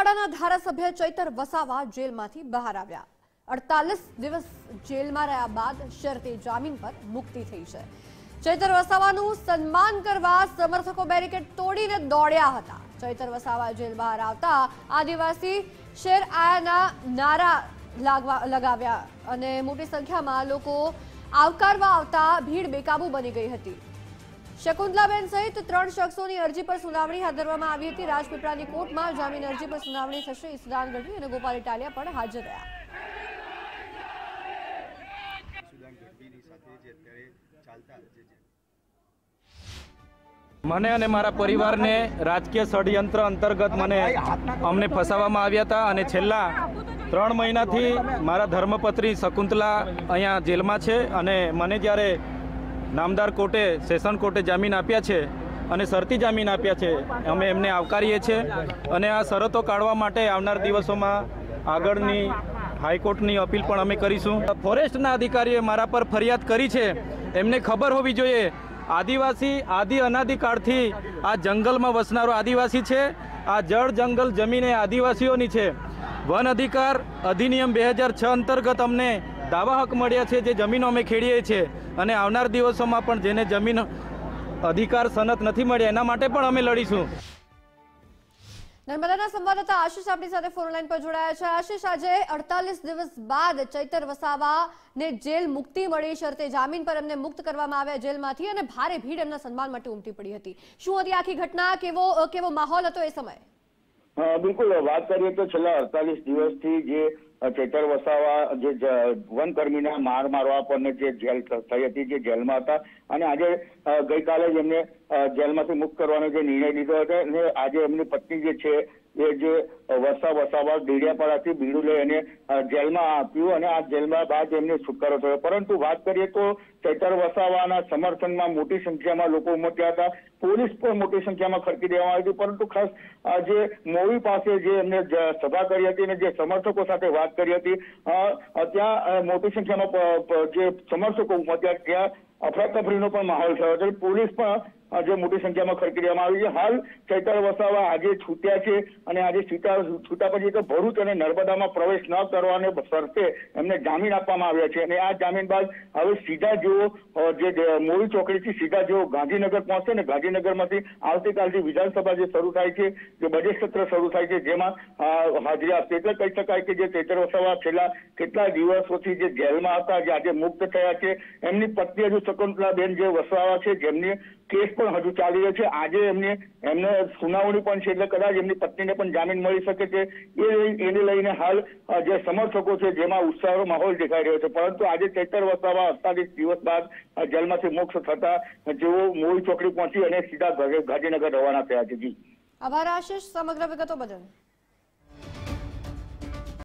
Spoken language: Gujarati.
લુણાવાડાના ધારાસભ્ય ચૈતર વસાવા જેલમાંથી બહાર આવ્યા। 48 દિવસ જેલમાં રહ્યા બાદ શરતી જામીન પર મુક્તિ થઈ છે। ચૈતર વસાવાનું સન્માન કરવા સમર્થકો બેરિકેડ તોડીને દોડ્યા હતા। ચૈતર વસાવા જેલ બહાર આવતા આદિવાસી શેર આયાના નારા લગાવ્યા અને મોટી સંખ્યામાં લોકો આવકારવા આવતા ભીડ બેકાબુ બની ગઈ હતી। शकुंतलाबेन सहित 3 शख्सों अरजी पर सुनावणी हाथ धरवामां आवी हती। राजपीपळानी कोर्टमां जामीन अरजी पर सुनावणी थशे। ईसुदान गढ़वी अने गोपाल इटालिया पण हाजर रह्या। મને અને મારા પરિવારને રાજકીય ષડયંત્ર અંતર્ગત અમને ફસાવવામાં આવ્યા હતા અને છેલ્લા 3 મહિનાથી મારા ધર્મપત્ની શકુંતલા અહીંયા જેલમાં છે અને મને જ્યારે નામદાર કોર્ટે સેશન કોર્ટે જામીન આપ્યા છે અને શરતી જામીન આપ્યા છે અમે એમને આવકારીએ છીએ અને આ શરતો કાઢવા માટે આવનાર દિવસોમાં આગળની હાઈકોર્ટની અપીલ પણ અમે કરીશું। ફોરેસ્ટના અધિકારીએ મારા પર ફરિયાદ કરી છે, એમને ખબર હોવી જોઈએ આદિવાસી આદિ અનાદિકાળથી આ જંગલમાં વસનારો આદિવાસી છે। આ જળ જંગલ જમીન એ આદિવાસીઓની છે। વન અધિકાર અધિનિયમ 2006 અંતર્ગત અમને દાવા હક મળ્યા છે, જે જમીનો અમે ખેડીએ છીએ અને આવનાર દિવસોમાં પણ જેને જમીન અધિકાર સનદ નથી મળ્યા એના માટે પણ અમે લડીશું। નર્મદાના સંવાદદાતા આશીષ આપણી સાથે ફોન લાઈન પર જોડાયા છે। આશીષ, આજે 48 દિવસ બાદ ચૈતર વસાવાને જેલ મુક્તિ મળી, શરતે જામીન પર એમને મુક્ત કરવામાં આવ્યા જેલમાંથી અને ભારે ભીડ એમના સન્માન માટે ઉમટી પડી હતી। શું હતી આખી ઘટના, કેવો માહોલ હતો એ સમયે? બિલકુલ, વાત કરીએ તો છેલ્લા 48 દિવસથી જે ચૈતર વસાવા જે વનકર્મીના માર મારવા પર જે જેલ થઈ હતી, જે જેલમાં હતા અને આજે ગઈકાલે જ એમને જેલમાંથી મુક્ત કરવાનો જે નિર્ણય લીધો હતો અને આજે એમની પત્ની જે છે એ જે વસાવા ડેડિયાપાડાથી બીડું લઈ અને જેલમાં આપ્યું અને આ જેલમાં બાદ એમને છુટકારો થયો। પરંતુ વાત કરીએ તો ચૈતર વસાવાના સમર્થનમાં મોટી સંખ્યામાં લોકો ઉમટ્યા હતા। પોલીસ પણ મોટી સંખ્યામાં ખડકી દેવામાં આવી હતી, પરંતુ ખાસ જે મોવી પાસે જે એમને સભા કરી હતી અને જે સમર્થકો સાથે વાત કરી હતી ત્યાં મોટી સંખ્યામાં જે સમર્થકો ઉમટ્યા ત્યાં અફરાતફરીનો પણ માહોલ થયો છે। પોલીસ પણ જે મોટી સંખ્યામાં ખડકી દેવામાં આવી છે। હાલ ચૈતર વસાવા આજે છૂટ્યા છે અને આજે છૂટા પછી તો ભરૂચ અને નર્મદામાં પ્રવેશ ન કરવાને શરતે એમને જામીન આપવામાં આવ્યા છે અને આ જામીન બાદ હવે સીધા જેઓ જે મોવી ચોકડીથી સીધા જેઓ ગાંધીનગર પહોંચશે ને ગાંધીનગરમાંથી આવતીકાલથી વિધાનસભા જે શરૂ થાય છે, જે બજેટ સત્ર શરૂ થાય છે, જેમાં હાજરી આપશે। એટલે કહી શકાય કે જે ચૈતર વસાવા છેલ્લા કેટલા દિવસોથી જે જેલમાં હતા, જે આજે મુક્ત થયા છે, એમની પત્ની હજુ શકુંતલાબેન જે વસાવા છે જેમની કેસ પણ હજુ ચાલી રહ્યો છે। આજે એમને સુનાવણી પણ છે, એટલે કદાચ એમની પત્નીને પણ જામીન મળી શકે છે। એને લઈને હાલ જે સમર્થકો છે જેમાં ઉત્સાહનો માહોલ દેખાઈ રહ્યો છે। પરંતુ આજે ચૈતર વસાવા 48 દિવસ બાદ જેલમાંથી મુક્ત થતા જેઓ મોવી ચોકડી પહોંચી અને સીધા ગાંધીનગર રવાના થયા છે। જી, આભાર આશીષ સમગ્ર વિગતો બદલ।